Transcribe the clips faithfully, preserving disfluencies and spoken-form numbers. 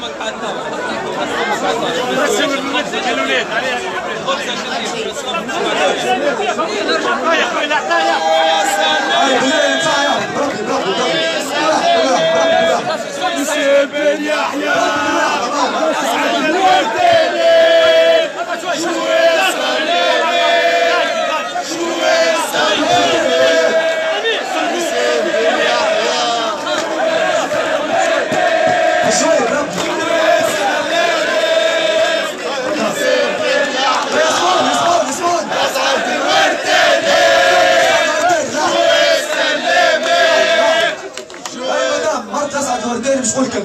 مش ممكن.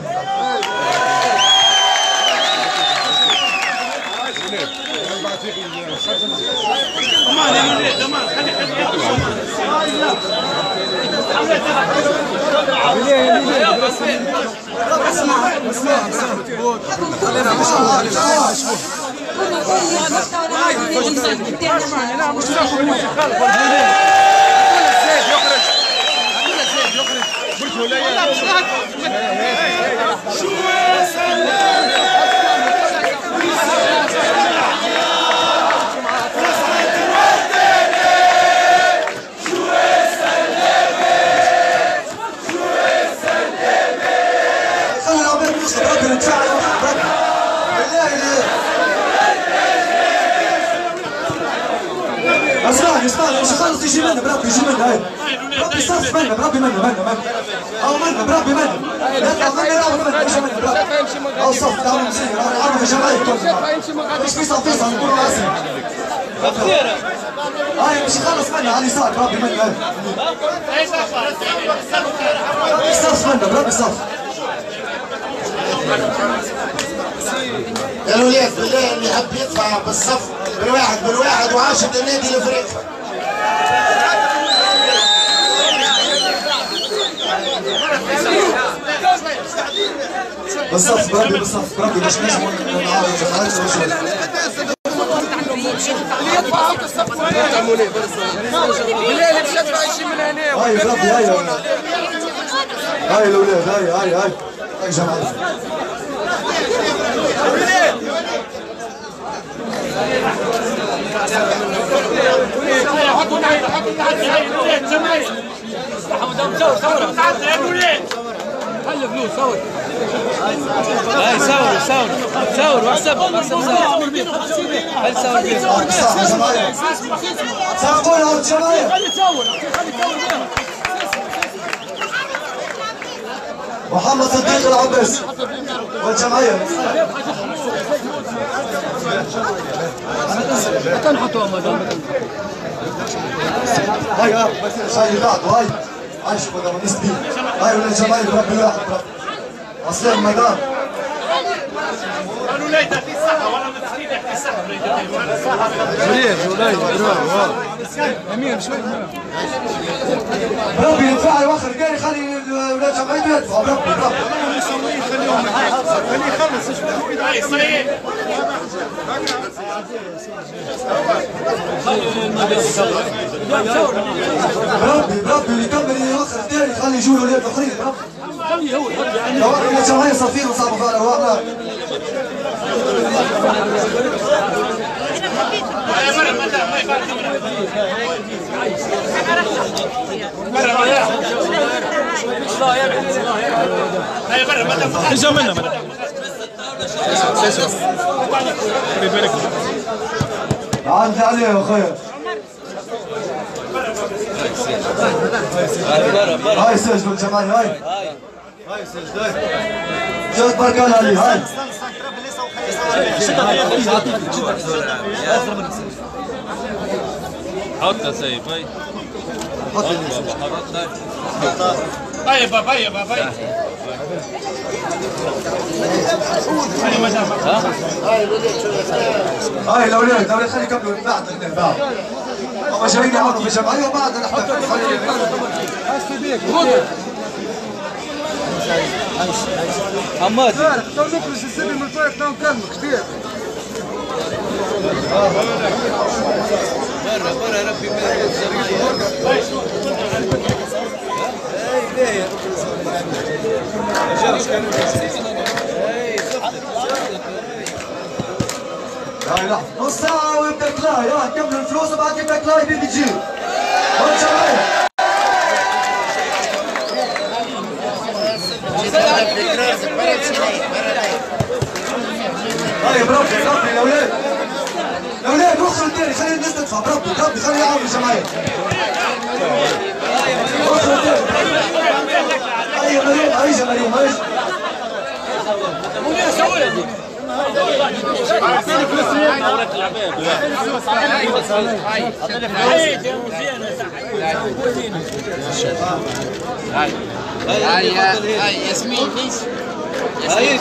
اسمعني اسمعني مش خالص يجي منا بربي يجي منا هاي بربي صف منا بربي منا منا منا او منا بربي منا لا تظن لا منا يجي منا بربي او صف تعالوا نسير عرفوا جماعي الكل مش في صف فيصل نقولوا راسي هاي مش خالص منا على اليسار بربي منا بربي صف منا بربي صف يا الولاد بالله اللي يحب يدفع بالصف بالواحد بالواحد وعاشر النادي الافريقي. بالصف بربي بالصف بربي باش نجموا نعاودوا جماعات هاي بربي هاي هاي الاولاد هاي هاي هاي هاي جماعات خلي فلوس صور هاي صور صور صور واتساب واتساب هل صور بيه صور على الجماهير خلي تصور خلي تصور بيها محمد صديق العباس والجمعية تنحطوا مدام هاي اه بس شاي بعد هاي هاي شو بدنا نسبي هاي ولا الجمعية بربي الواحد اصلين مدام قالوا لا في الصحة ولا متسكين في الصحة جوليه جوليه امين شوي بربي يدفع يوخر كان يخلي ولاد جمعيته يدفعوا بربي بربي خليهم خليه يخلص هاي صحيح بربي بربي اللي يكمل يوخر الثاني يخلي يجوا الاولاد الاخرين بربي خليه هو لو احنا الجمعية صافين وصابوا فيها واحنا اجا منا منا عندي عليه يا اخويا هاي سجلوا الجماعة هاي هاي سجل هاي جد بركان علي هاي حط سيف هاي حط هاي بابا هاي بابا هاي الاولاد الاولاد خلي يكملوا بعد بعد هم جايين يعاونوا في الجمعية وبعد نحط حماد تو نخرج السبي من الفرق تو نكلمك كثير برا برا ربي يبارك الجمعية هاي ليه هاي لحظة نص ساعة ويبدا كلاي، يلا نكملوا الفلوس وبعد يبدا كلاي بيجي تجي. والجماهير. هاي بربي بربي الاولاد. الاولاد وخروا الثاني خلي الناس تدفع بربي بربي خلي يعاونوا الجماهير. وخروا الثاني. هيا مريم هيا مريم هيا. هاي هاي ياسمين بليز. هاي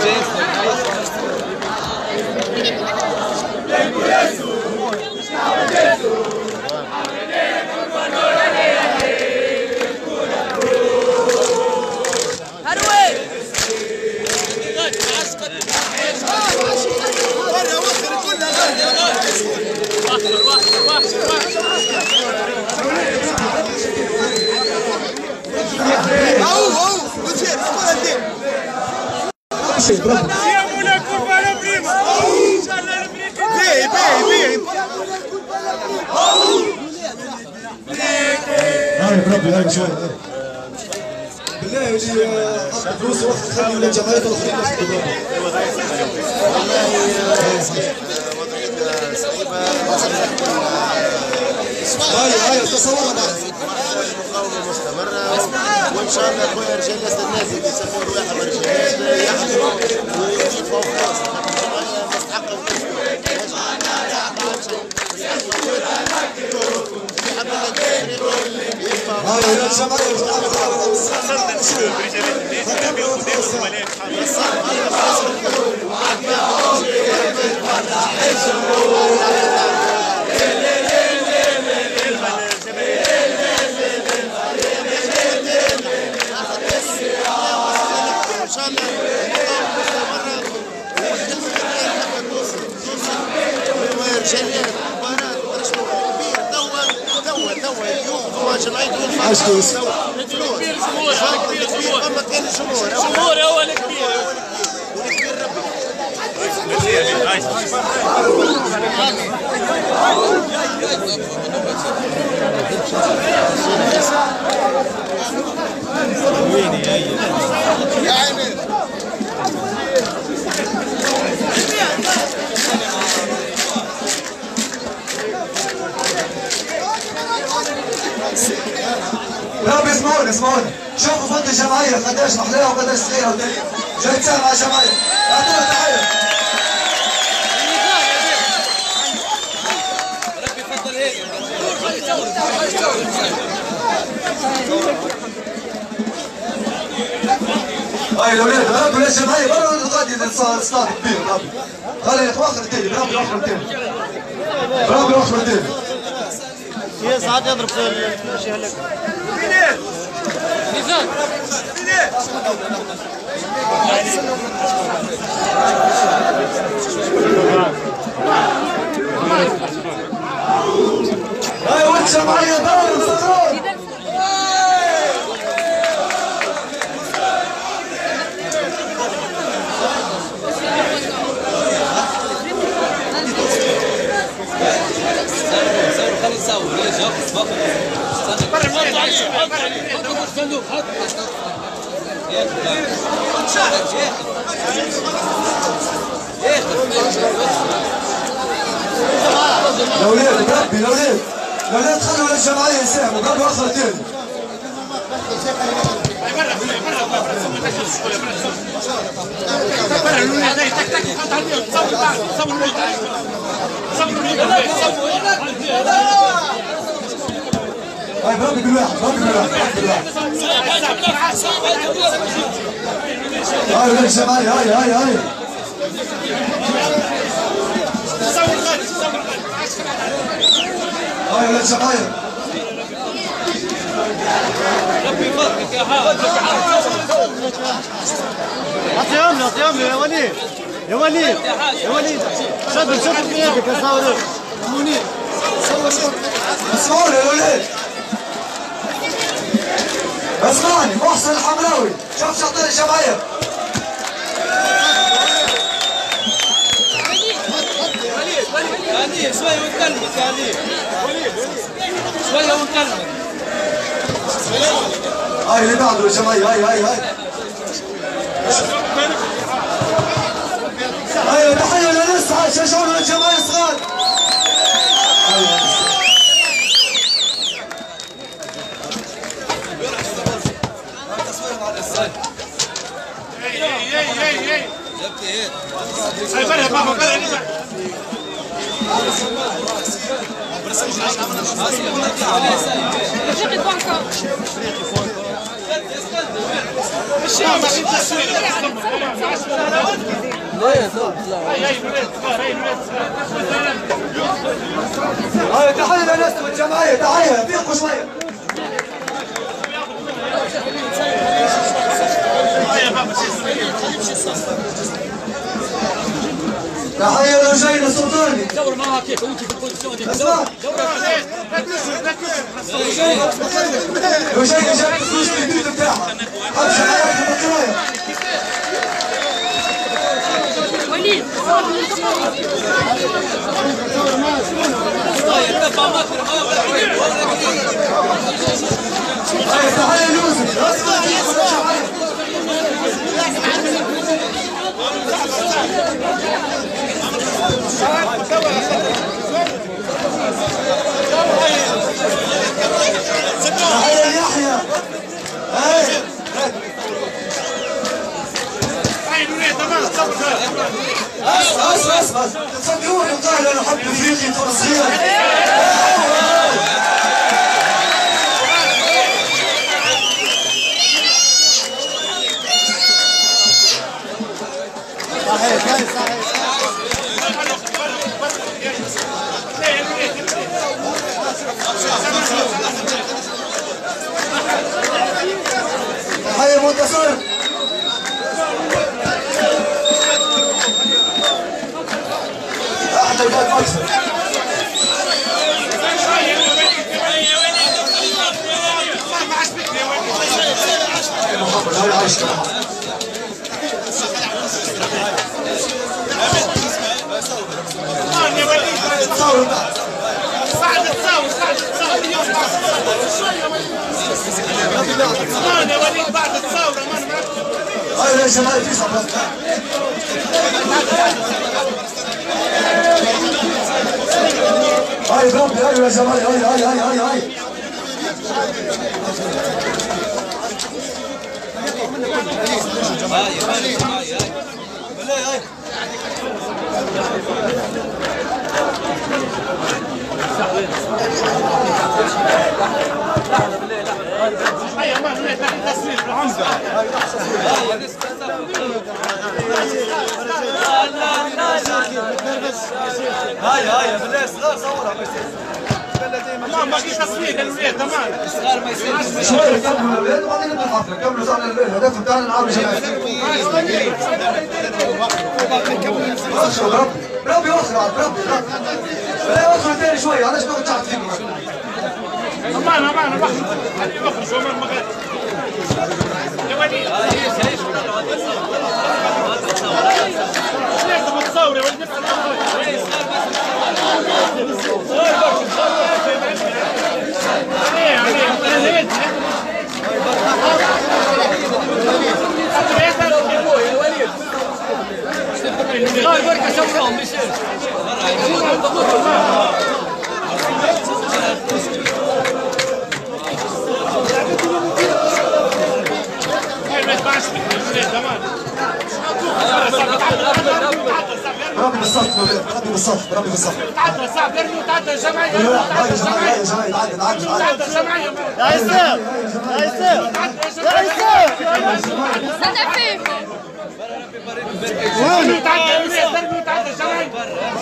هاي بربي هاي شوي بالله اللي اخذ فلوس وقت خلي ولا جماهير الاخرين ياخذوا هاي هاي تصورنا المقاومه مستمره وان شاء الله اخويا رجال الناس اللي يسموا واحد رجال يحضروا ويضيفوا فرص مستحقه هاي ولا جماهير عاش فلوس كبير الجمهور هذا كبير الجمهور اما كان الجمهور الجمهور هو الكبير والكبير ربي يا عيني بربي اسمعوني اسمعوني شوفوا فند الجماهير قداش محلاها وقداش صغيره جاي تساهم على الجماهير اعطونا تحيه ربي يفضل هيك هاي الاولاد بربي ولا الجماهير برا غادي الاستاد كبير بربي خلي يتواخر الثاني بربي يوخر الثاني بربي يوخر الثاني يا ساعات يضرب شيء هلك ميزان هاي وانت معايا دور الصغار خلي يصور ليش ياخذ فقط استنى برا حط عليه حط عليه حط في الصندوق حط الاولاد بربي الاولاد الاولاد خلوا الجماعيه يساهموا بربي واخر الثاني هاي بربي بالواحد بربي بالواحد هاي ولاد الجماعيه هاي هاي هاي هاي ولاد الجماعيه ربي يفضلك يا حاج اعطيهم له اعطيهم له يا وليد يا وليد يا وليد شد شد بيدك يا صاور منير اسمعوني يا ولاد اسمعني محسن الحمراوي شوف شاطر الجماهير وليد وليد علي شويه ونكلمك يا علي شويه ونكلمك. هاي اللي بعده يا جماعه هاي هاي هاي هاي تحيه للناس شجعوا للجماعه الصغار. هاي برا بابا برا هاي تحيه للناس والجماعه تحيه فيقوا شويه. تحية لوجين السلطاني. دور معها كيف وانت في البوزيشن دي. اسمع. لوجين جاب الفلوس الجديد بتاعها. حط شغالات في البطارية. وليد. تحية ليوسف. اسمع تحية ليحيى. هاي بس بس بس تصدقوني والله انا احب افريقيا فلسطين. تحية منتصر. احلى جاد مكسب. محمد هاي عايش تصور بعد بعد تصور بعد تصور يا وليد بعد الثورة. هاي يا جماعة في صبر. هاي بربي هاي يا جماعة هاي هاي هاي هاي هاي هاي هاي بالله صغار صورها ما ما في تصوير الولاد تمام. صغار ما يصيرش. شوية كملوا الولاد وبعدين نبدا الحفلة. كملوا زعل الهدف بتاعنا نلعب جماعي. بربي بربي اخر عاد بربي بربي. لا اخر ثاني شوية علاش نقعد تحت فيكم. امان امان امان خليه يخرج هو ما غير يا وليد. لازم تصور يا وليد. هاي بركة شوفهم بيصير. بربي بالصف بربي بالصف بربي بالصف. تعدى الصعب ارمي وتعدى الجمعية. لا يا جماعة لا يا جماعة تعدي تعدي تعدى الجمعية. يا يسار يا يسار يا يسار. أنا فيكم. ارمي وتعدى الولاد ارمي وتعدى الجمعية.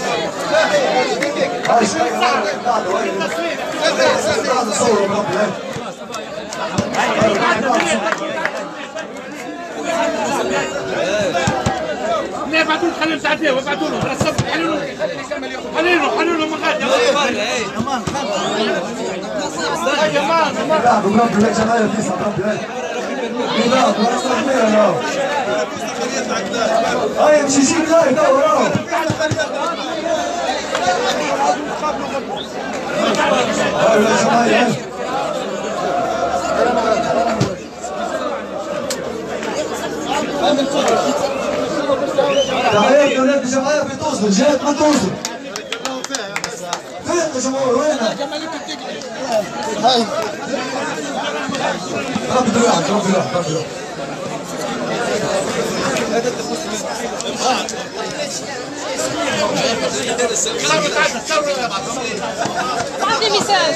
هاي شوية تعدوا هاي تعدوا صوروا بربي لا بعدون خليهم تعديه وبعدون خلاص حلوا حلوا حلوا ما خد يا مان لا بربي لا جماعة في صف بربي لا لا لا هاي مش يجيب لا يدور تحية يا ولاد الجمعية في توصل جهة ما توصل. فين يا جمهور وينها؟ هاي ربي دروعك ربي دروعك ربي دروعك. عطني ميساج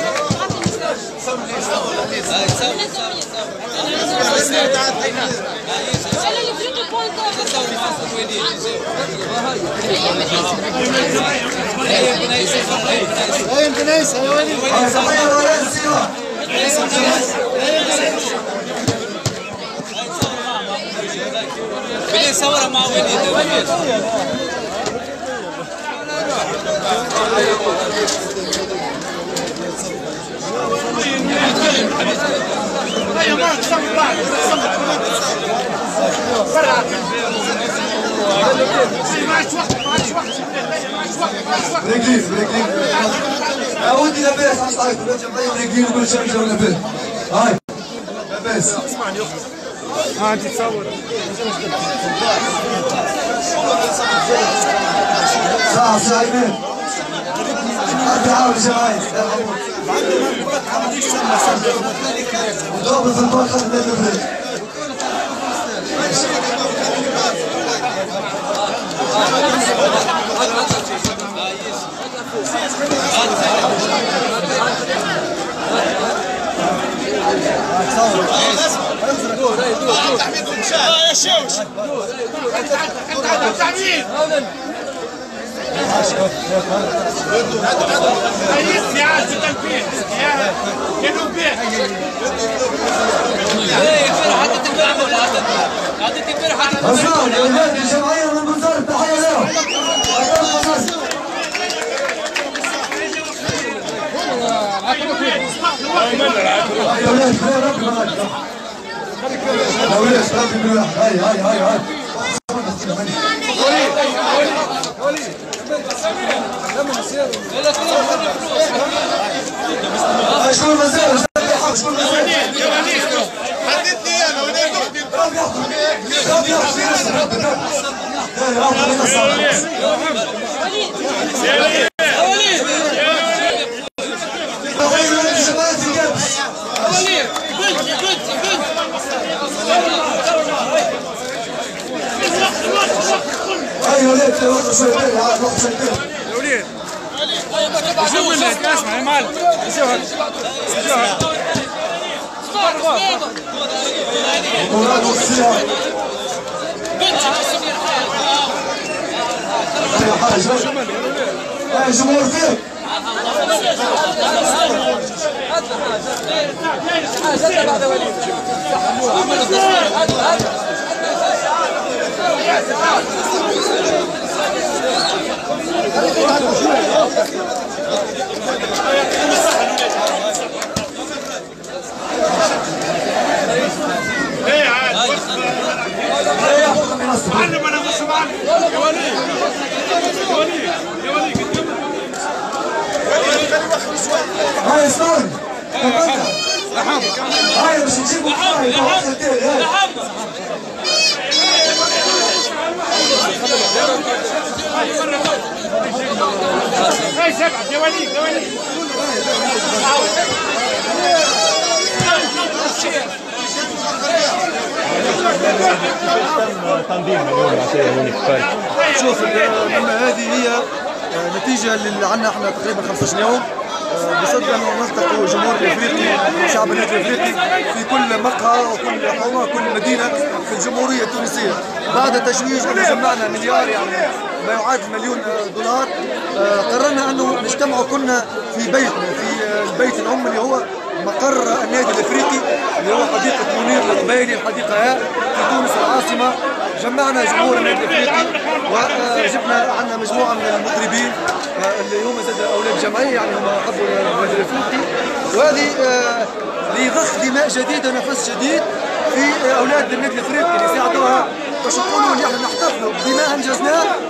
انا اللي فريق البوينت هاي انت نايس يا وليد بدي صورة مع وليد رجلين رجلين يا ودي لاباس عم تعيط ولاد جمعية رجلين وكل شيء جاوا لاباس. هاي لاباس اسمعني يا اختي. ها انت تصور ساعة ساعتين تعالوا الجمعية ضابط الباك خد النادي الفريق. يا شوش التعميد يا عاد التنفيذ يا كانوا بيه حتى تنفع ولا حتى تنفع حتى أسمعوا يا ولاد الجمعية من منظار التحية لهم. يا ولاد يا ربي معاك يا ولاد ربي بالواحد. هاي هاي هاي هاي هاي شو المزال شو المزال يا وليد حدد لي انا وليد اختي ربي ياخذ ربي ياخذ في نفسك ربي يا ربي يا وليد هاي وليد وقت شوي تاني هاي وقت شوي تاني يا وليد شوف منك اسمع يا معلم شوف شوف مراد والسيارة يا حاج هاي جمهور فيك ايه عاد معلم انا مش معلم يا وليد يا وليد يا وليد هاي اسمعني هاي مش نجيبوا هاي هاي سبعة يا وليد يا وليد شوف لما هذه هي نتيجة اللي عندنا احنا تقريبا خمسة عشر يوم بصدد أن نلتقوا جمهور الافريقي وشعب النادي الافريقي في كل مقهى وكل حومه وكل مدينه في الجمهوريه التونسيه بعد تشويش أن جمعنا مليار يعني ما يعادل مليون دولار. قررنا انه نجتمع كلنا في بيتنا في البيت الام اللي هو مقر النادي الافريقي اللي هو حديقه منير القبيلي الحديقه هاء في تونس العاصمه. جمعنا جمهور النادي الافريقي وجبنا عندنا مجموعه من المطربين اللي هم زاد اولاد جمعيه يعني هم حبوا النادي الافريقي وهذه لضخ دماء جديده ونفس جديد في اولاد النادي الافريقي اللي ساعدوها باش نقولوا اللي احنا نحتفلوا بما انجزناه وايضا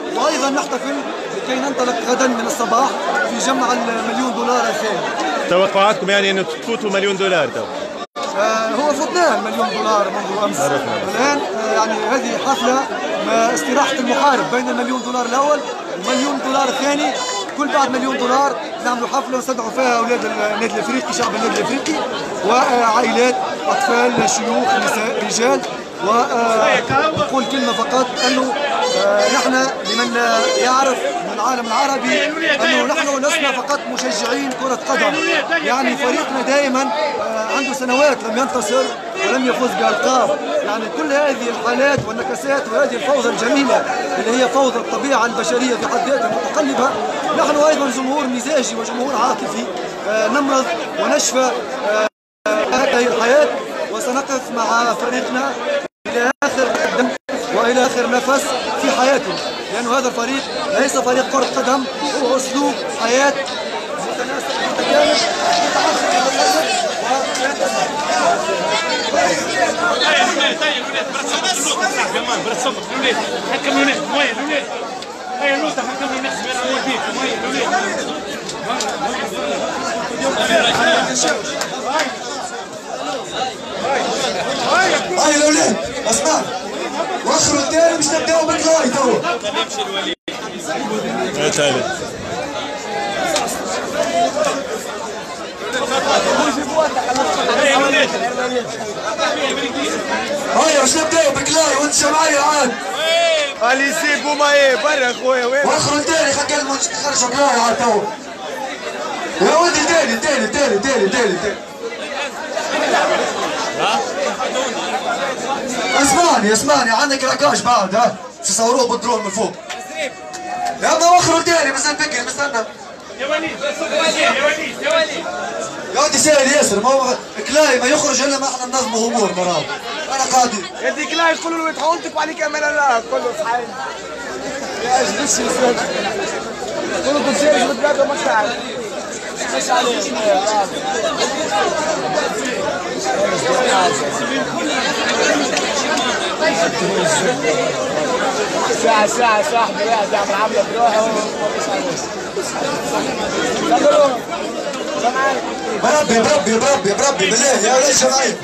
وايضا نحتفل لكي ننطلق غدا من الصباح في جمع المليون دولار الثاني. توقعاتكم يعني انه تفوتوا مليون دولار تو؟ آه هو فوتنا المليون دولار منذ امس. الان آه يعني هذه حفله استراحه المحارب بين المليون دولار الاول والمليون دولار الثاني. كل بعد مليون دولار نعملوا حفله ونستدعوا فيها اولاد النادي الافريقي، شعب النادي الافريقي، وعائلات، اطفال، شيوخ، نساء، رجال. ونقول كلمه فقط انه نحن لمن يعرف من العالم العربي انه نحن لسنا فقط مشجعين كره قدم، يعني فريقنا دائما عنده سنوات لم ينتصر ولم يفوز بالقاب، يعني كل هذه الحالات والنكسات وهذه الفوضى الجميله اللي هي فوضى الطبيعه البشريه في حد ذاتها متقلبه. نحن ايضا جمهور مزاجي وجمهور عاطفي، نمرض ونشفى هذه الحياه، وسنقف مع فريقنا إلى آخر الدم وإلى آخر نفس في حياته، لأنه هذا الفريق ليس فريق كرة قدم، هو أسلوب حياة متناسق متكامل. هاي الاولاد اسمع، وخروا الدار باش نبداو بالكلاي تو. يا تعالى هاي باش نبداو بالكلاي وانت معايا عاد. اللي سيبوا معايا برا خويا وين؟ وخروا الدار خلينا نخرجوا كلاي عاد تو. يا ولدي داري داري داري داري داري اسمعني اسمعني، عندك رقاش بعد ها باش يصوروه بالدرون من فوق. يا اما وخروا تاني مازال بكري مستنى. يا وليد يا وليد يا وليد يا ودي سهل ياسر، ما هو كلاي ما يخرج الا ما احنا ننظموا امور مرات. انا قادر يا دي كلاي يقولوا له يتحولتك وعليك امان الله كله صحيح. يا ايش بس يا كله تسير بتقابل ما تعرف. مش عليك ساعة ساعة صاحبي واحد يعمل عملة بروحه بربي بربي بربي بربي بالله يا ولاد جماعي.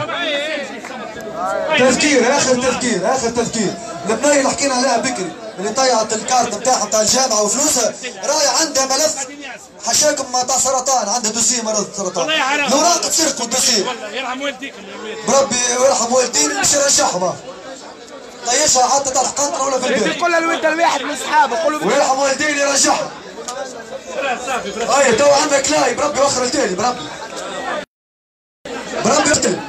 تفكير اخر تفكير اخر تفكير. البنية اللي حكينا عليها بكري اللي طيعت الكارت نتاعها نتاع الجامعة وفلوسها، راهي عندها ملف حشاكم تاع سرطان، عندها دوسيه مرض سرطان. لو راقد سرقوا الدوسيه. يرحم والديكم بربي ويرحم والدين مش يرشحهم. طيشها حتى تحت قنطرة ولا في البيت. قول له الولد الواحد من اصحابه قول له ويرحم والدين يرجعهم. هاي تو عندك لاي بربي وخر التالي بربي. بربي اقتل.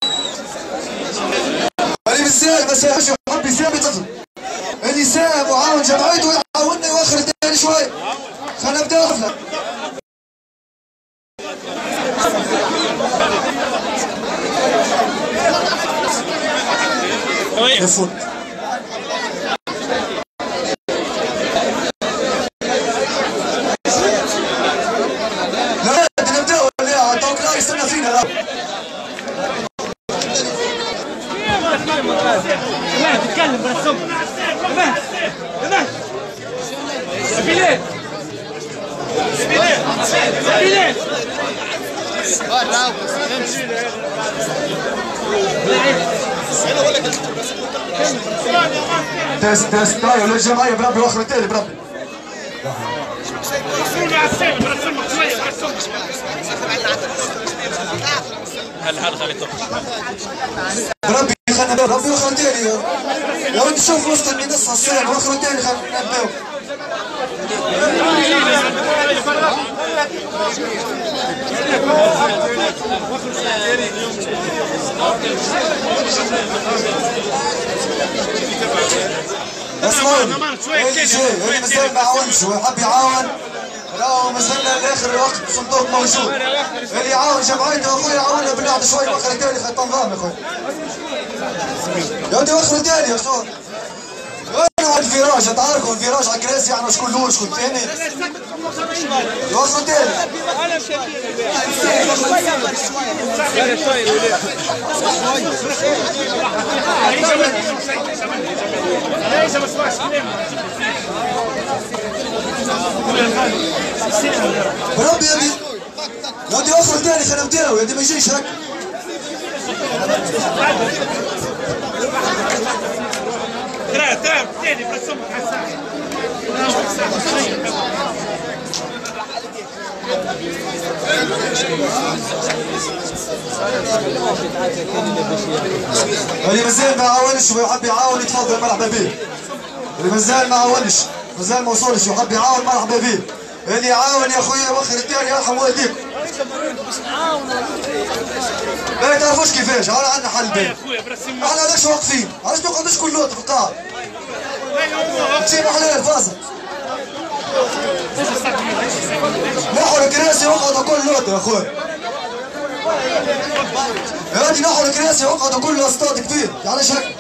اللي بالساهل ما ساهمش يحب يساهم يقتل. اللي ساهم وعاون جمعيته يعاوننا يوخر التالي شوي. خلينا نبداو حفلة. يفوت. لا نبداو ولا توك لا يستنى فينا. لا تتكلم بالصبر. تمام تمام سبيلات سبيلات سبيلات تست تست طاير للجمعية بربي واخر التالي بربي. رسموني على السيف برسمك شوية على السيف. هل هل خليته بربي خلنا نبداو بربي واخر التالي. يا ولد شوف وسط النص على الساعة واخر التالي خلنا نبداو. اسمعوني اللي جاي اللي مازال ما عاونش ويحب يعاون راهو مازلنا لاخر الوقت الصندوق موجود. اللي يعاون جمعيته اخويا يعاوننا باللعب شوي واخر التالي خيط نظام يا اخويا. يا ودي واخر التالي يا شو؟ وين هو الفراج؟ تعرفوا الفراج على الكراسي يعني شكون الاول شكون الثاني؟ واخر التالي. ليش ما اسمعش كلام بربي يا ابني يا ابني اخرج تاني خلينا نبداو يا ابني ما يجيش هكا. ترى ترى تاني بس امك حساس. اللي مازال ما عاونش ويحب يعاون يتفضل مرحبا به. اللي مازال ما عاونش مازال ما وصلش ويحب يعاون مرحبا به. اللي يعاون يا خويا وخر الثاني يرحم والديك. ما تعرفوش كيفاش، هاو عندنا حل باهي. احنا علاش واقفين؟ علاش ما نقعدوش كل لوط في القاعة؟ تجيب حلال فاصل. نحوا الكراسي واقعدوا كل لوط يا خويا. هادي نحوا الكراسي واقعدوا كل اصطاد كبير، علاش هكا؟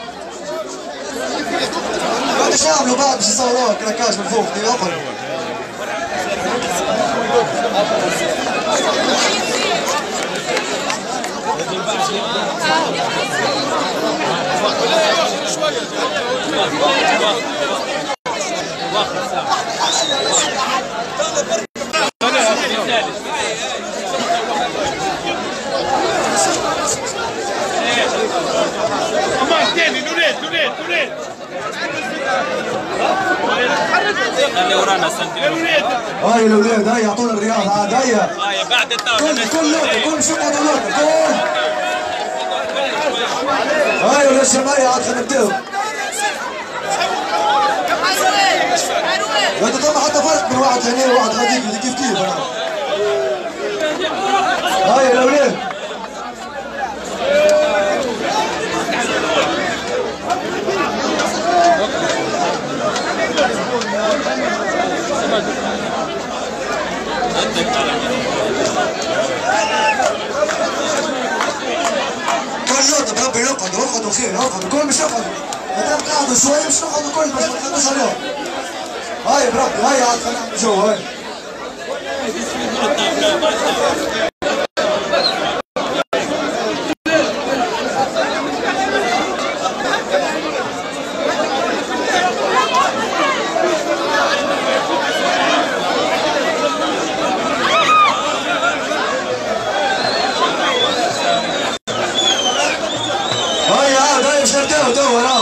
هادي اش يعملوا بعد باش يصوروها كراكاج من فوق دي اقعدوا. هاي الاولاد هاي يعطونا الرياض عاد هيا هاي بعد الدورة كل كل لوطه كل شو قعدوا لوطه كل هاي ولا الشماية عاد خلينا نبداو. انت طبعا حتى فرق بين واحد هنا وواحد غاديك اللي كيف كيف. هاي الاولاد كل لوطه بربي يقعدوا يقعدوا خير يقعدوا كل مش يقعدوا مادام قعدوا شويه مش نقعدوا كل باش ما نخلوش عليهم. هاي بربي هاي عاد خلينا نعملوا جو هاي. هاي عاد هاي باش نبداو توا راهو.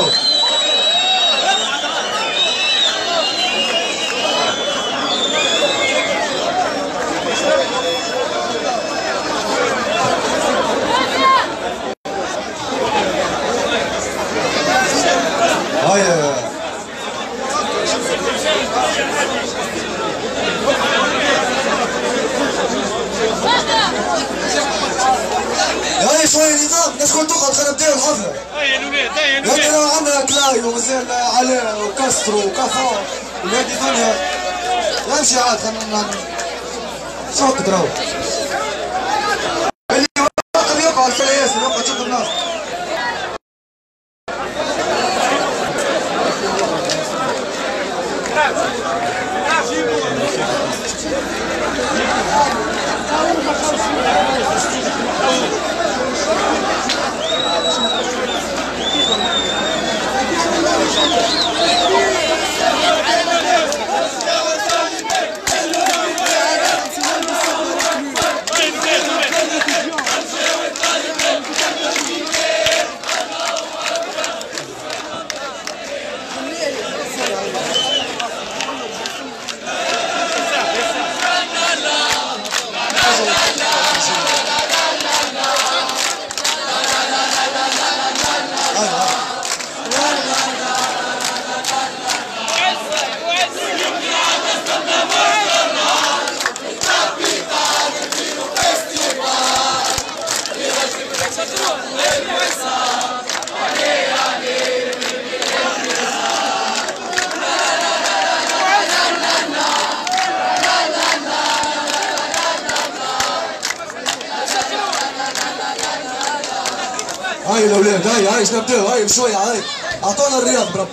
هاي شوية نظام الناس كل تقعد خلينا نبداو الحفلة. هاي يا الولاد هاي يا الولاد. لكن راه عندنا كلاي ومازال علاء وكاسترو وكافون وهادي دنيا يمشي عاد خلينا صوت تراو. اللي واقف يقعد في ياسر يقعد شوف الناس. هاي الاولاد هاي هاي نبداو هاي بشويه هاي اعطونا الرياض برب.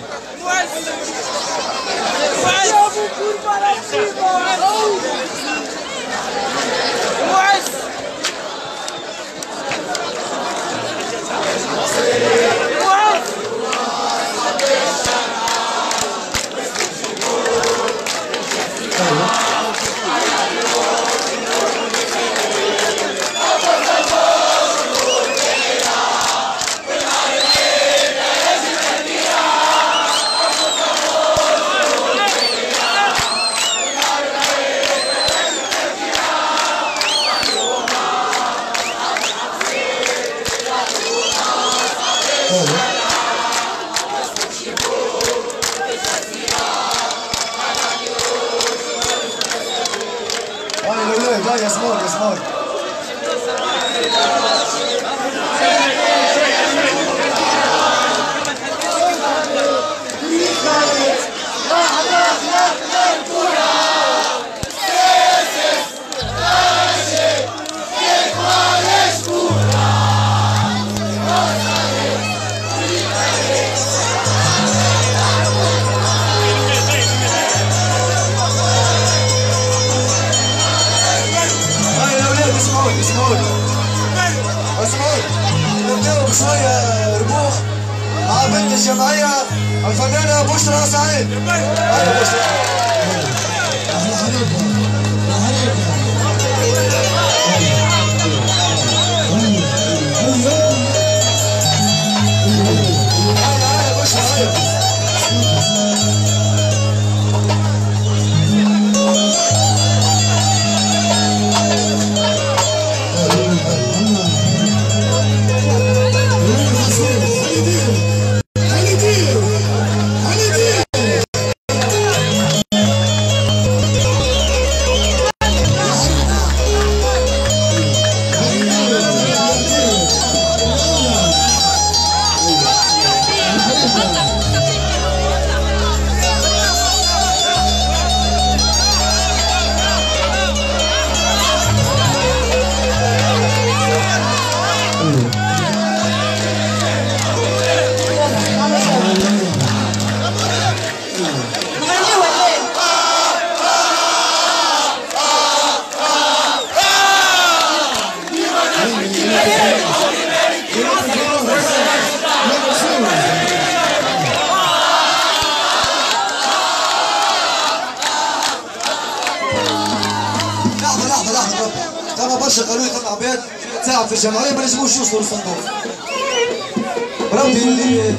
هاي يا زمور يا زمور. نبداو بشوية ربوخ مع بنت الجمعية الفنانة بشرى سعيد. هيا بشرى. أهلا حبيبي. هيا بشرى هيا. برشا قالوا لي ثم عباد تساعد في الجمعيه ما نجموش يوصلوا للصندوق. بربي اللي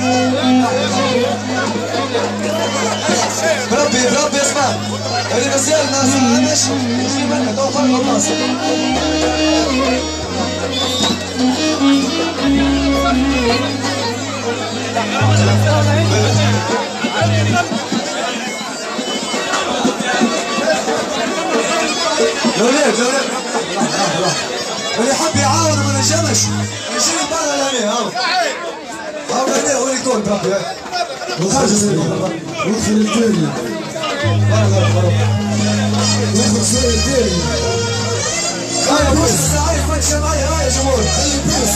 بربي بربي اسمع اللي مازال ما سمعناش يجي منا تو فرق الناصر. لولاد لولاد اللي يحب يعاون وما نجمش يجي برا لهنا. هاو هاو لهنا هو اللي يكون بربي. وخرج وادخل الثاني. ياخذ شوية الثاني. هاي بص السعيد فوق الجمعية. هاي يا جمهور. خلي البيس.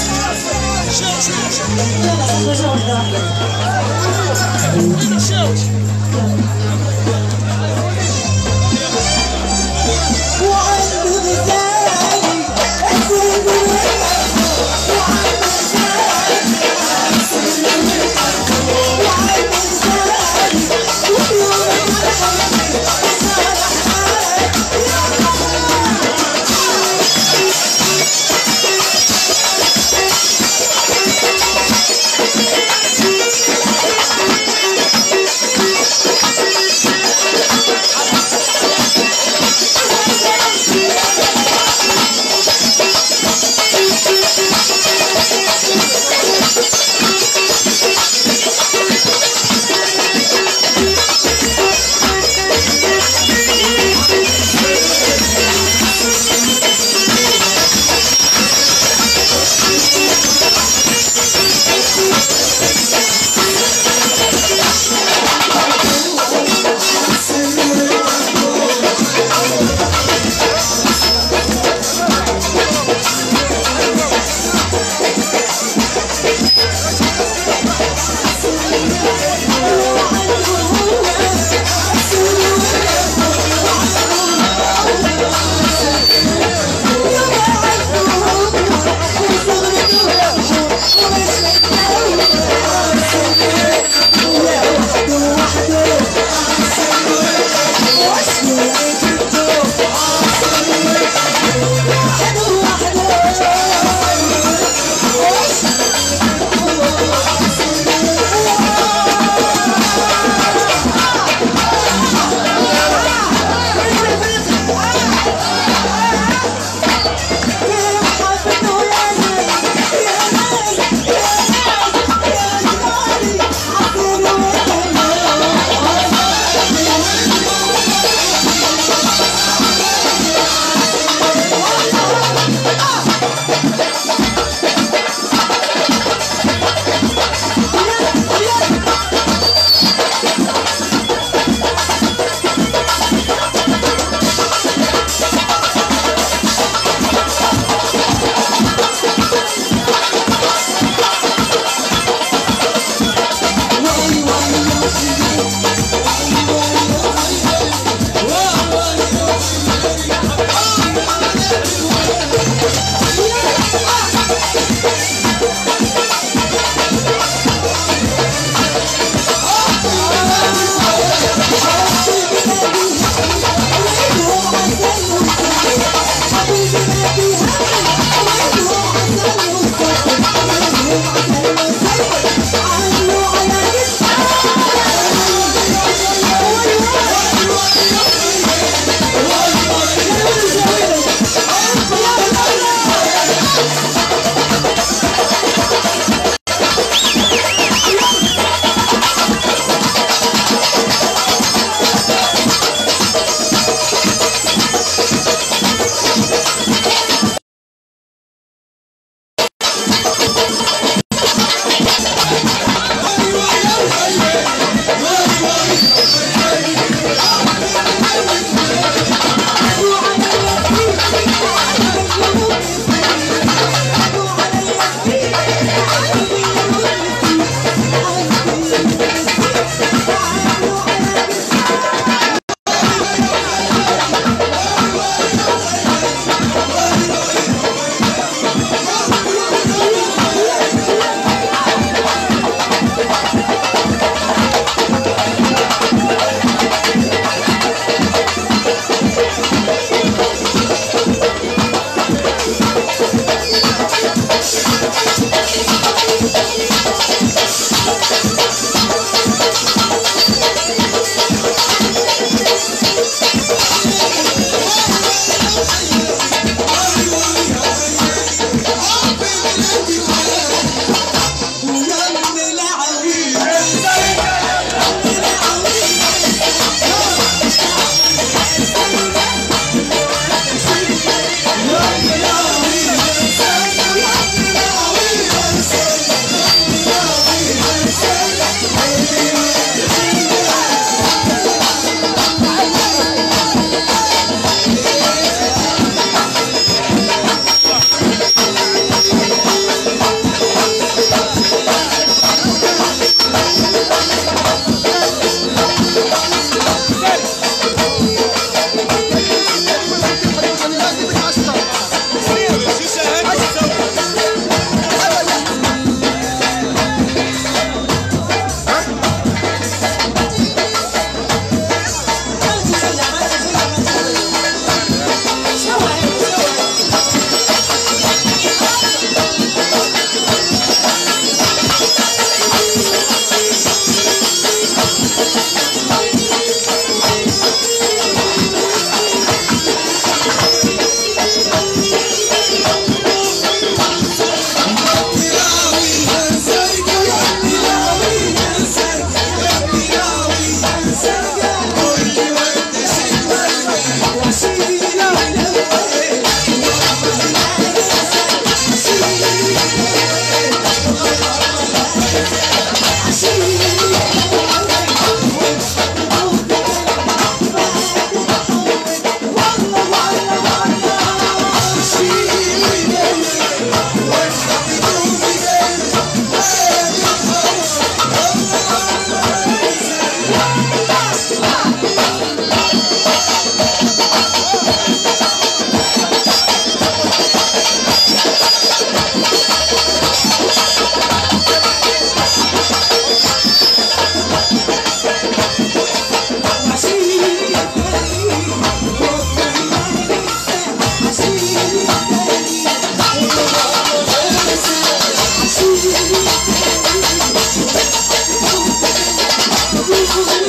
Thank you.